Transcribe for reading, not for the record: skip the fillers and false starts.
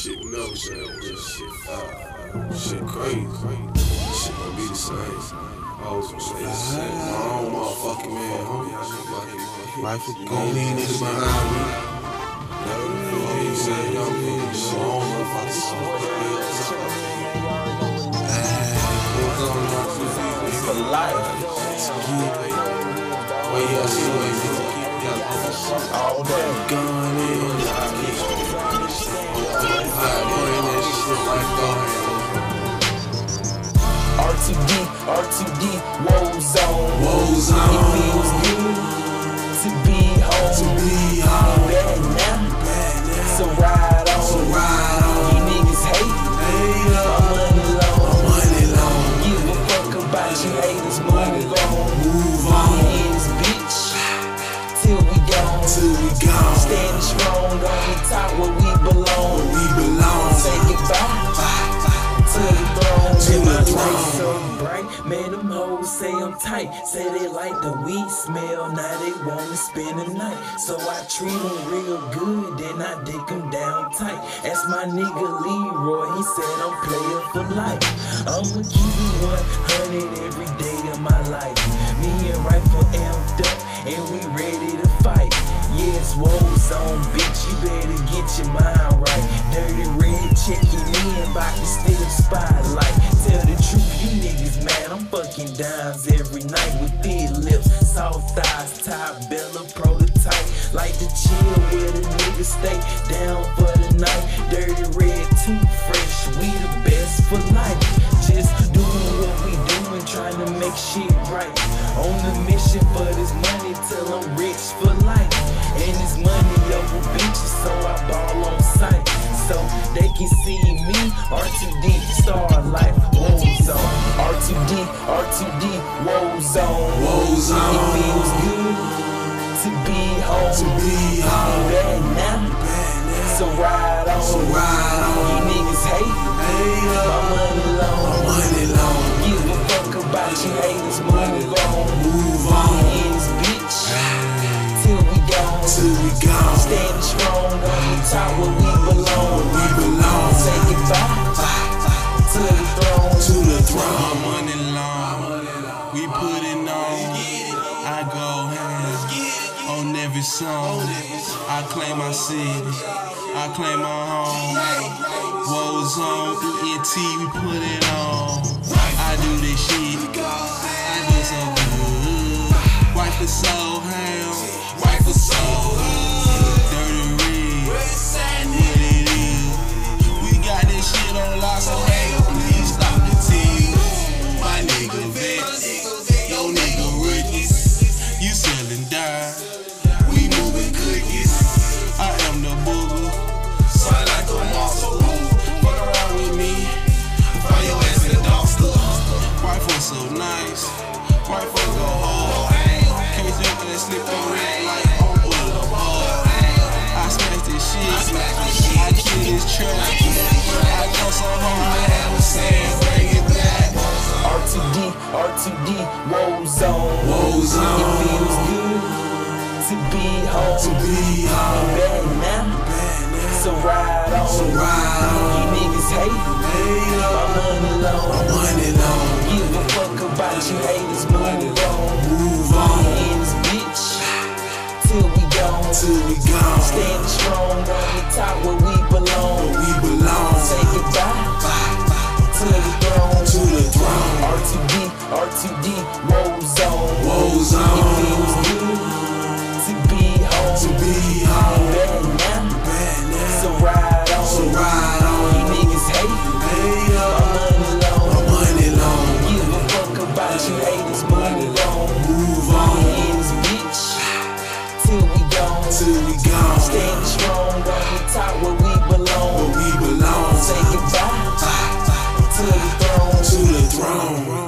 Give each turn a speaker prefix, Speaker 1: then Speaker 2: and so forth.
Speaker 1: Shit never change. This shit fire. Shit crazy. Shit gon' be the same. Always gonna say the same. My own motherfucking man, homie.
Speaker 2: Life will go.
Speaker 1: Ain't these niggas behind me. Never you say I'm here. My own motherfucking
Speaker 2: For life.
Speaker 1: Wait, yeah, see, wait,
Speaker 2: All day.
Speaker 1: gun in.
Speaker 3: R2D, woe zone.
Speaker 1: Woe zone.
Speaker 3: It feels good to be home.
Speaker 1: To be home.
Speaker 3: Bad now, so ride on.
Speaker 1: So ride on.
Speaker 3: You niggas hate, my money long. Give a fuck about you haters, move on.
Speaker 1: Move on.
Speaker 3: Yes, bitch, till we gone.
Speaker 1: Till we gone.
Speaker 3: Standing strong on the top where we belong.
Speaker 1: We belong.
Speaker 3: Say goodbye to the throne.
Speaker 1: To
Speaker 3: And my
Speaker 1: the
Speaker 3: light so
Speaker 1: throne.
Speaker 3: bright, man, them hoes say I'm tight. Say they like the weed smell, now they wanna spend the night. So I treat them real good, then I dick them down tight. Ask my nigga Leroy, he said I'm player for life. I'ma keep it 100 every day of my life. Me and Rifle amped up, and we ready to fight. Yes, woe zone, bitch, you better get your mind right. Dirty Red checking in, bout to steal spotlight. Tell the truth, you niggas mad, I'm fucking dimes every night with thick lips, soft thighs, top bella prototype. Like to chill where the niggas stay down for the night. Dirty Red, too fresh, we the best for life. Just doing what we doing, trying to make shit right. On the mission for this money till I'm rich for life. And this money over bitches, so I ball on sight. So they can see me, R2D, star life, woe zone. R2D, woe zone.
Speaker 1: Woe zone.
Speaker 3: It feels good to be home.
Speaker 1: To be home.
Speaker 3: Bad now, so ride on.
Speaker 1: So ride on.
Speaker 3: You niggas hate, my money long.
Speaker 1: Money long.
Speaker 3: Give a fuck about you haters, move on.
Speaker 1: Move on.
Speaker 3: Yes, bitch, till we gone.
Speaker 1: Till we gone.
Speaker 3: Standing strong on the top where we belong.
Speaker 1: We belong.
Speaker 3: Say goodbye to the throne.
Speaker 1: To the throne.
Speaker 2: My money long, we put it on. I go ham on every song. I claim my city, I claim my home. Woe zone, ENT, we put it on. I do this shit, I do so good. Wife is so ham, wife is so good. Dirty Red, what it is. We got this shit on lock, so hey, please stop the tease. My nigga Vex, yo nigga Ricky, you selling dime, we moving cookies. I am the booger, so I like a monster. Fuck around with me, find your ass in the dumpster. Wife was so nice, wife was go hard. Can't jump and slip on it like on bullet hard. I smash this shit, I kill this track. I go so hard, I have a saying, bring it back.
Speaker 3: R2D, woe zone.
Speaker 1: Woe zone.
Speaker 3: It feels good to be home.
Speaker 1: To be home.
Speaker 3: Bad now, so ride on.
Speaker 1: So ride on.
Speaker 3: You niggas hate, my money long.
Speaker 1: Money long.
Speaker 3: Give a fuck about you haters, move on.
Speaker 1: Move on.
Speaker 3: Yes, bitch, till we gone.
Speaker 1: Till we gone.
Speaker 3: Standing strong on the top where we belong.
Speaker 1: We belong.
Speaker 3: Say goodbye to the throne.
Speaker 1: To the throne.
Speaker 3: R2D, woe zone.
Speaker 1: Woe zone.
Speaker 3: It feels good to be home.
Speaker 1: To be home.
Speaker 3: Bad now,
Speaker 1: Bad now.
Speaker 3: so ride on.
Speaker 1: So ride on.
Speaker 3: You niggas hate, my money long.
Speaker 1: Money long.
Speaker 3: Give a fuck about you haters, move on.
Speaker 1: Move on.
Speaker 3: Yes, bitch, till we gone.
Speaker 1: Till we gone.
Speaker 3: Standing strong on the top where we belong.
Speaker 1: We belong.
Speaker 3: Say goodbye to the throne.
Speaker 1: To the throne.